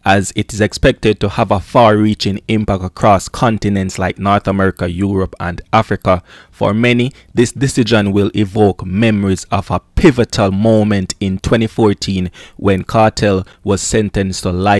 as it is expected to have a far-reaching impact across continents like North America, Europe, and Africa. For many, this decision will evoke memories of a pivotal moment in 2014 when Kartel was sentenced to life